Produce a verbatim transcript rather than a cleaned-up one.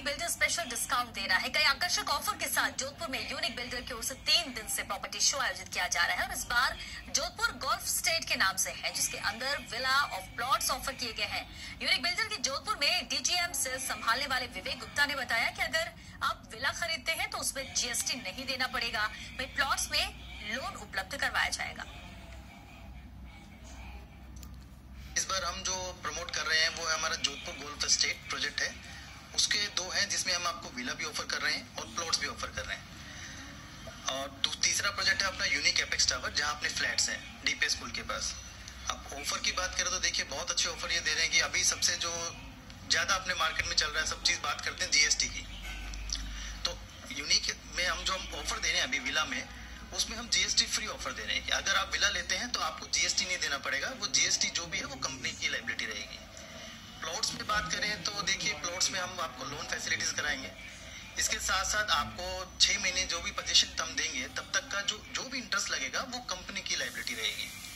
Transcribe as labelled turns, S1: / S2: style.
S1: Unique builder special discount दे रहा है। कई आकर्षक ऑफर के साथ जोधपुर में यूनिक बिल्डर की ओर से तीन दिन से प्रॉपर्टी शो आयोजित किया जा रहा है और इस बार जोधपुर गोल्फ स्टेट के नाम से है, जिसके अंदर विला और प्लॉट्स ऑफर किए गए हैं। यूनिक बिल्डर की जोधपुर में डीजीएम से संभालने वाले विवेक गुप्ता ने बताया कि अगर आप विला खरीदते हैं तो उसमें जीएसटी नहीं देना पड़ेगा, वहीं प्लॉट्स में लोन उपलब्ध करवाया जाएगा।
S2: इस बार हम जो प्रमोट कर रहे हैं वो है हमारा जोधपुर गोल्फ स्टेट प्रोजेक्ट है। उसके दो हैं जिसमें हम आपको विला भी ऑफर कर रहे हैं और प्लॉट्स भी ऑफर कर रहे हैं। और तीसरा प्रोजेक्ट है अपना यूनिक एपेक्स टावर, जहां अपने फ्लैट्स हैं डीपी स्कूल के पास। अब ऑफर की बात करें तो देखिए बहुत अच्छे ऑफर ये दे रहे हैं कि अभी सबसे जो ज्यादा अपने मार्केट में चल रहा है, सब चीज बात करते हैं जीएसटी की। तो यूनिक में हम जो हम ऑफर दे रहे हैं अभी विला में, उसमें हम जीएसटी फ्री ऑफर दे रहे हैं कि अगर आप विला लेते हैं तो आपको जीएसटी नहीं देना पड़ेगा, वो जीएसटी जो भी है वो कंपनी की लायबिलिटी रहेगी। प्लॉट्स में बात करें तो देखिए प्लॉट्स में हम आपको लोन फैसिलिटीज कराएंगे। इसके साथ साथ आपको छह महीने जो भी पोजीशन हम देंगे तब तक का जो जो भी इंटरेस्ट लगेगा वो कंपनी की लायबिलिटी रहेगी।